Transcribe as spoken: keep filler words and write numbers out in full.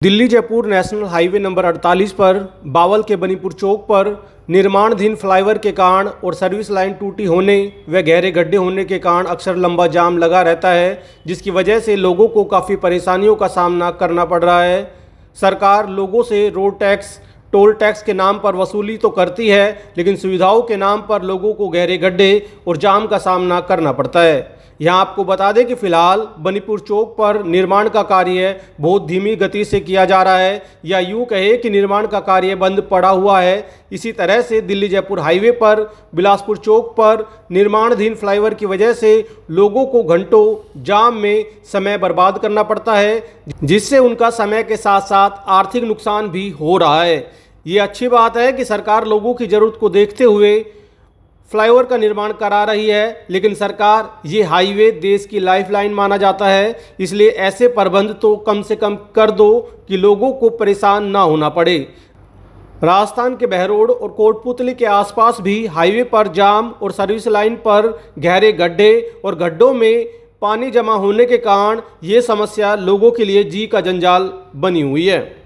Delhi Jaipur national highway number अड़तालीस पर बावल के बनीपुर चौक पर निर्माणाधीन फ्लाईओवर के कारण और सर्विस लाइन टूटी होने व गहरे गड्ढे होने के कारण अक्सर लंबा जाम लगा रहता है, जिसकी वजह से लोगों को काफ़ी परेशानियों का सामना करना पड़ रहा है। सरकार लोगों से रोड टैक्स, टोल टैक्स के नाम पर वसूली तो करती है, लेकिन सुविधाओं के नाम पर लोगों को गहरे गड्ढे और जाम का सामना करना पड़ता है। यहाँ आपको बता दें कि फ़िलहाल बनीपुर चौक पर निर्माण का कार्य बहुत धीमी गति से किया जा रहा है, या यूँ कहे कि निर्माण का कार्य बंद पड़ा हुआ है। इसी तरह से दिल्ली जयपुर हाईवे पर बिलासपुर चौक पर निर्माणाधीन फ्लाईओवर की वजह से लोगों को घंटों जाम में समय बर्बाद करना पड़ता है, जिससे उनका समय के साथ साथ आर्थिक नुकसान भी हो रहा है। ये अच्छी बात है कि सरकार लोगों की ज़रूरत को देखते हुए फ्लाईओवर का निर्माण करा रही है, लेकिन सरकार ये हाईवे देश की लाइफलाइन माना जाता है, इसलिए ऐसे प्रबंध तो कम से कम कर दो कि लोगों को परेशान ना होना पड़े। राजस्थान के बहरोड और कोटपुतली के आसपास भी हाईवे पर जाम और सर्विस लाइन पर गहरे गड्ढे और गड्ढों में पानी जमा होने के कारण ये समस्या लोगों के लिए जी का जंजाल बनी हुई है।